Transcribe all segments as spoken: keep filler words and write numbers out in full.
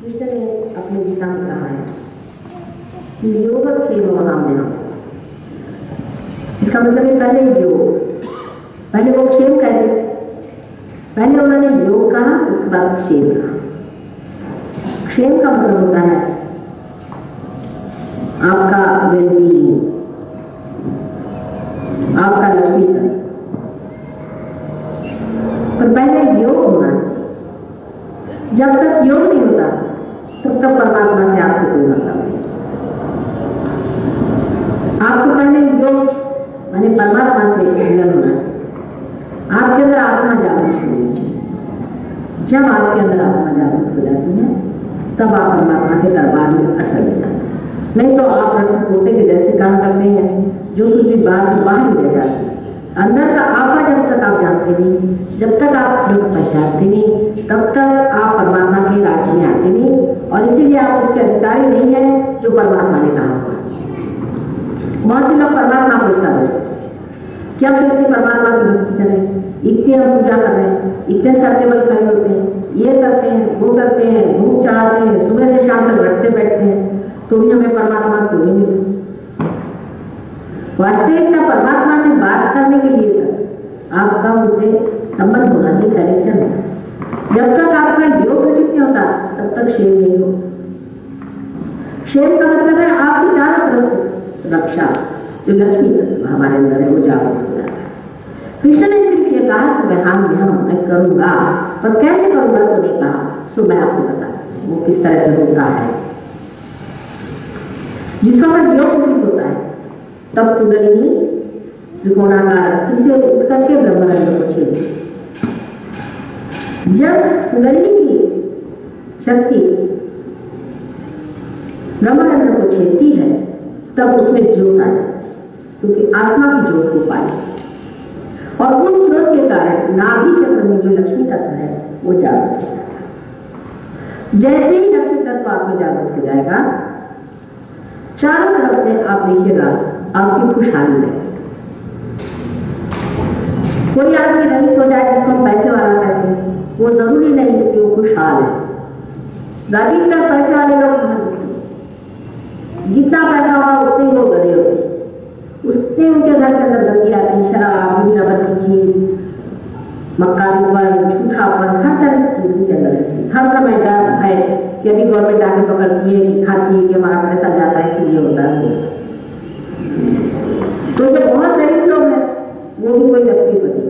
कृष्ण ने अपने गीता में कहा है कि योग क्षेम नाम। इसका मतलब है पहले योग, पहले वो क्षेम कहते, पहले उन्होंने योग कहा, उसके बाद क्षेम कहा। क्षेम का मतलब होता है आपका वेलबींग, आपका लक्ष्मीकरण। पर पहले योग होना चाहिए। जब तक योग नहीं होता तब तक परमात्मा से आपसे कोई मतलब नहीं। आपको पहले योग माने परमात्मा से मिलन होना चाहिए। आपके अंदर आत्मा जागृत होनी चाहिए। जब आपके अंदर आत्मा जागृत हो जाती है तब आप परमात्मा के दरबार में अटल हो जाते हैं। नहीं तो आप पोते के जैसे काम करते हैं जो कुछ भी बात बाहर रह जाती है। अंदर का आपा जब तक आप जानते नहीं, जब तक आप लोग पहचानते नहीं, तब तक आप परमात्मा के राज्य में आते नहीं। और इसीलिए आप उसके अधिकारी नहीं है जो परमात्मा ने कहा हुआ। बहुत से लोग परमात्मा को इसका देते क्या सोचते परमात्मा की भक्ति करें, इतने हम पूजा कर रहे हैं, इतने सत्य बल खड़े होते हैं, ये करते हैं, वो करते हैं, धूप चढ़ाते हैं, सुबह से शाम तक रटते बैठते हैं, तो भी हमें परमात्मा क्यों नहीं मिले। वास्तविकता परमात्मा से बात करने के लिए तक आपका उनसे संबंध होना चाहिए, कनेक्शन। जब तक आपका योग विकसित नहीं होता तब तक शेर नहीं हो। शेर का मतलब है आपकी चारों तरफ से रक्षा, जो लक्ष्मी हमारे अंदर है वो जागरूक हो जाता है। कृष्ण ने सिर्फ ये कहा कि मैं हम यहाँ मैं करूँगा, पर कैसे करूँगा तो नहीं कहा। तो मैं आपको बता वो किस तरह से होता है। जिसका मन योग विकसित होता है तब कुंडलिनी त्रिकोणाकार इसे उठ करके ब्रह्मानंद को छेड़े। जब कुंडलिनी की शक्ति ब्रह्मानंद को छेड़ती है तब उसमें ज्योत आ जाती, क्योंकि आत्मा की ज्योत को पाई। और उस ज्योत के कारण नाभि चक्र में जो लक्ष्मी तत्व है वो जागृत हो जाएगा। जैसे ही लक्ष्मी तत्व आप में जागृत हो जाएगा, चारों तरफ से आप देखिएगा आपकी खुशहाली है। कोई आदमी रईस हो जाए जिसको पैसे वाला कहते हैं, वो जरूरी नहीं कि वो खुशहाल है। ज्यादातर पैसे वाले लोग जितना पैसा होगा उतने ही वो गरीब होते, उससे उनके घर के अंदर गंदी आती, शराब, नबद की चीज, मक्का झूठापन, हर तरह की चीज के अंदर रहती। हर समय डर है कि अभी गवर्नमेंट आके पकड़ती है कि खाती है कि हमारा पैसा जाता है कि ये होता है। तो जो बहुत गरीब लोग हैं वो भी कोई व्यक्ति बने,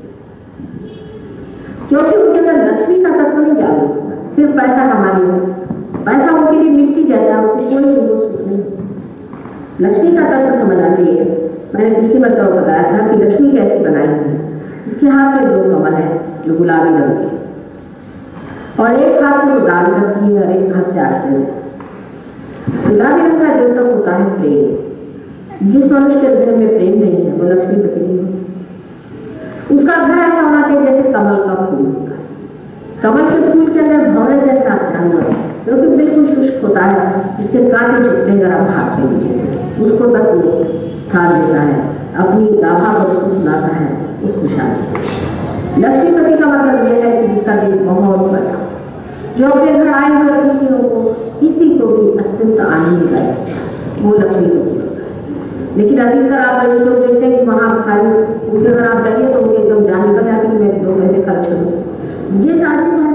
क्योंकि उनके अंदर लक्ष्मी का तत्व नहीं जागरूक होता, सिर्फ पैसा कमाने हो। पैसा उनके लिए मिट्टी जैसा, उससे कोई सुख नहीं। लक्ष्मी का तत्व समझना चाहिए। मैंने पिछली बार तो बताया था कि लक्ष्मी कैसे बनाई है। इसके हाथ में दो कमल है जो गुलाबी रंग के, और एक हाथ से वो दान करती है और एक हाथ से आश्रय। गुलाबी रंग का द्योतक होता है प्रेम। जिस मनुष्य के हृदय में प्रेम नहीं है वो लक्ष्मी पति नहीं है। उसका घर ऐसा होना चाहिए जैसे कमल का फूल होता है। कमल के फूल के अंदर भौरे जैसा जानवर जो कि बिल्कुल शुष्क होता है, जिसके कांटे चुपते अगर आप भागते हैं उसको तक वो स्थान देता है, अपनी गाभा को उसको सुनाता है, उस खुशहाली। लक्ष्मीपति का मतलब यह है कि जिसका दिल बहुत बड़ा, जो अपने घर आए हुए अतिथियों को किसी को भी अत्यंत आनंद लाए, वो लक्ष्मीपति होता है। लेकिन अधिकतर आप ऐसे लोग देखते हैं कि वहाँ खाली उनके घर आप जाइए तो उनके एकदम जाने पर जाके मैं दो पैसे खर्च करूँ। जिस आदमी